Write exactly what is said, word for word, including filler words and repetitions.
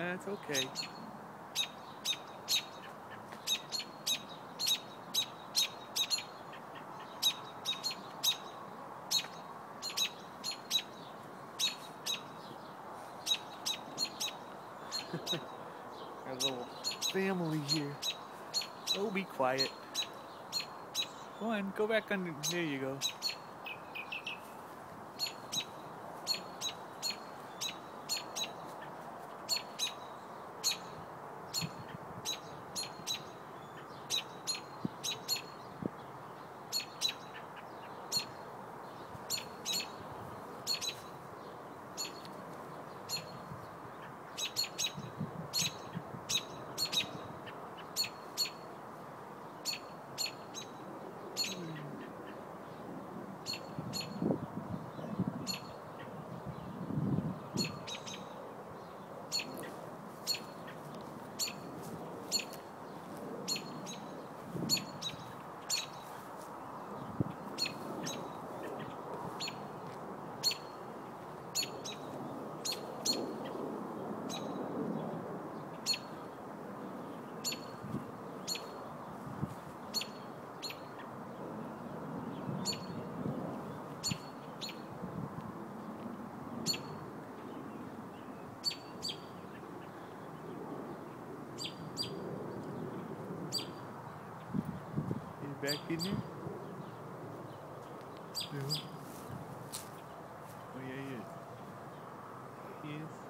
That's okay. Our little family here. Oh, be quiet. Go on, go back on. There you go. You back in there? No. Oh yeah, yeah. Yes.